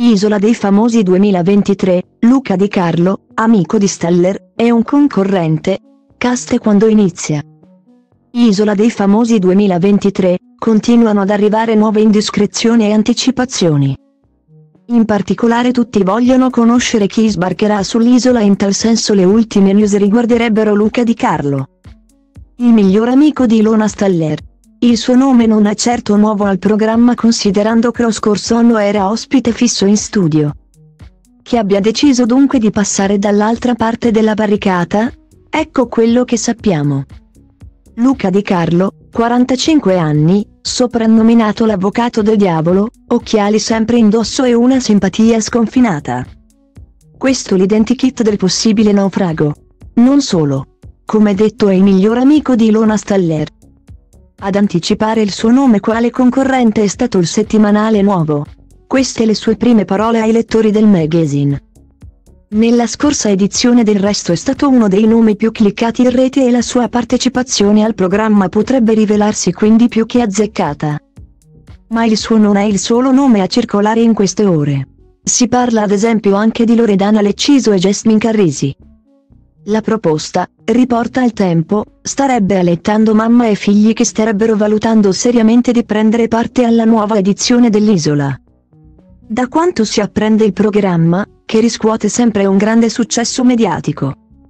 Isola dei Famosi 2023, Luca Di Carlo, amico di Steller, è un concorrente. Cast quando inizia. Isola dei Famosi 2023, continuano ad arrivare nuove indiscrezioni e anticipazioni. In particolare tutti vogliono conoscere chi sbarcherà sull'isola, in tal senso le ultime news riguarderebbero Luca Di Carlo, il miglior amico di Ilona Steller. Il suo nome non è certo nuovo al programma, considerando che lo scorso anno era ospite fisso in studio. Che abbia deciso dunque di passare dall'altra parte della barricata? Ecco quello che sappiamo. Luca Di Carlo, 45 anni, soprannominato l'avvocato del diavolo, occhiali sempre indosso e una simpatia sconfinata. Questo l'identikit del possibile naufrago. Non solo. Come detto, è il miglior amico di Ilona Steller. Ad anticipare il suo nome quale concorrente è stato il settimanale Nuovo. Queste le sue prime parole ai lettori del magazine. Nella scorsa edizione del Resto è stato uno dei nomi più cliccati in rete e la sua partecipazione al programma potrebbe rivelarsi quindi più che azzeccata. Ma il suo non è il solo nome a circolare in queste ore. Si parla ad esempio anche di Loredana Lecciso e Jasmine Carrisi. La proposta, riporta Il Tempo, starebbe allettando mamma e figli che starebbero valutando seriamente di prendere parte alla nuova edizione dell'Isola. Da quanto si apprende, il programma, che riscuote sempre un grande successo mediatico,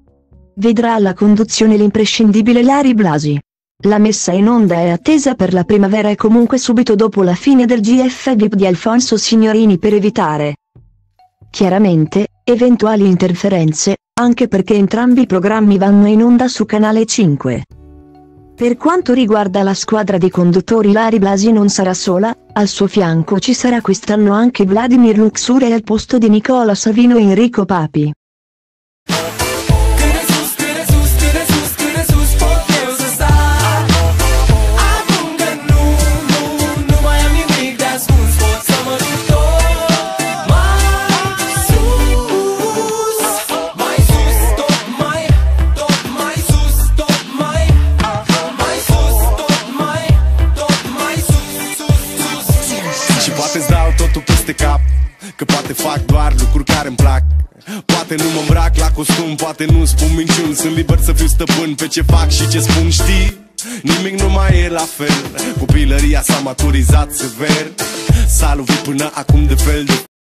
vedrà alla conduzione l'imprescindibile Ilary Blasi. La messa in onda è attesa per la primavera e comunque subito dopo la fine del GF VIP di Alfonso Signorini, per evitare, chiaramente, eventuali interferenze, anche perché entrambi i programmi vanno in onda su Canale 5. Per quanto riguarda la squadra di conduttori, Ilary Blasi non sarà sola, al suo fianco ci sarà quest'anno anche Vladimir Luxury al posto di Nicola Savino e Enrico Papi. Poate-ți dau totul peste cap, că poate fac doar lucruri care-mi plac. Poate nu mă îmbrac la costum, poate nu spun minciuni. Sunt liber să fiu stăpân pe ce fac și ce spun, știi? Nimic nu mai e la fel. Copilăria s-a maturizat sever. S-a lovit până acum de fel de